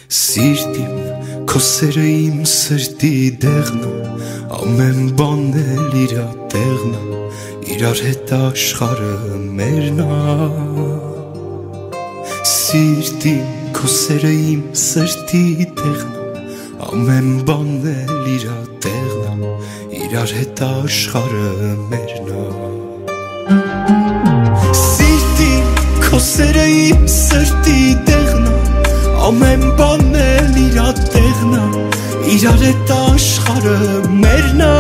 Սիրտիմ քո սերը իմ սրտի դեղն է, ամեն բանն էլ իրա տեղն է, իրար հետ աշխարհը մերն է։ Սիրտիմ քո սերը իմ սրտի դեղն է, ամեն բանն էլ իրա տեղն է, իրար հետ աշխարհը մերն է։ Սիրտիմ քո սերը իմ սրտի դեղն է, ամեն բանն էլ իրա տեղն է, իրար հետ աշխարհը մերն է։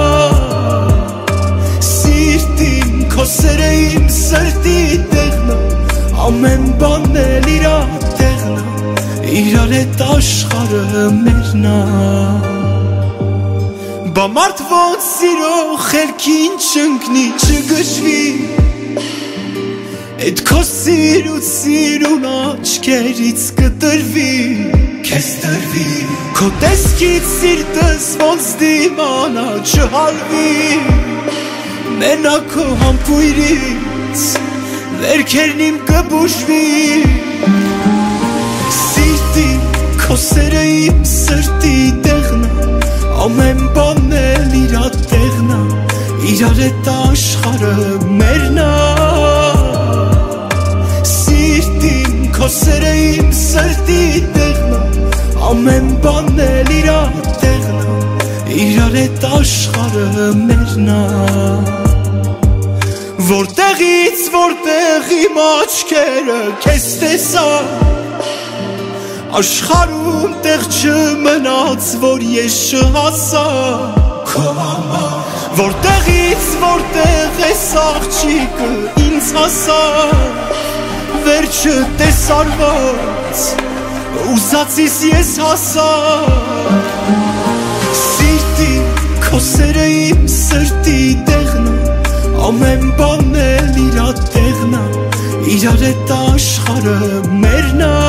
Սիրտիմ քո սերը իմ սրտի տեղն է, ամեն բանն էլ իրա տեղն է, իրար հետ աշխարհը մերն է։ Բա մարդ ոնց սիրո խելքին չընկնի, չգժվի, Էդ քո սիրուն աչքերից կտրվի, քեզ տրվի, քո տեսքից սիրտս ոնց դիմանա չհալվի, մենակ քո համբույրից վերքերն իմ կբուժվի։ Սիրտիմ քո սերը իմ սրտի տեղն է, ամեն բանն էլ իրա տեղն է, իրար հետ աշխարհը մերն է։ Քո սերը իմ սրտի տեղն է, ամեն բանն էլ իրա տեղն է, իրար հետ աշխարհը մերն է։ Որտեղից որտեղ իմ աչքերը քեզ տեսա, աշխարհում տեղ չմնաց, որ ես չհասա քո համար, որտեղից որտեղ էս աղջիկը ինձ հասա, վերջը տեսարված, ուզածիս ես հասա։ Սիրտիմ քո սերը իմ սրտի տեղն է, ամեն բանն էլ իրա տեղն է, իրար հետ աշխարհը մերն է։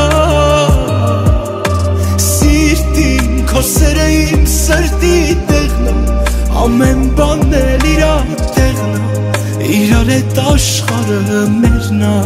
Սիրտիմ քո սերը իմ սրտի տեղն է, ամեն բանն էլ իրա տեղն է, իրար հետ աշխարհը մերն է։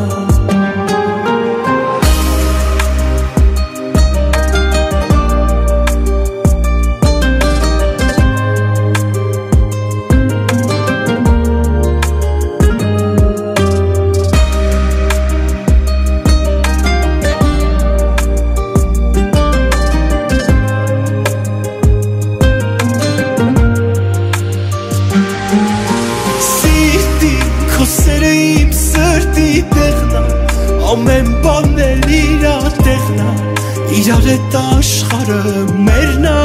Ամեն բանն էլ իրա տեղն է, իրար հետ աշխարհը մերն է։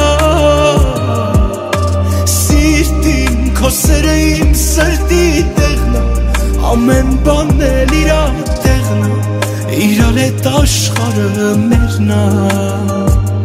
Սիրտիմ քո սերը իմ սրտի տեղն է, ամեն բանն էլ իրա տեղն է, իրար հետ աշխարհը մերն է։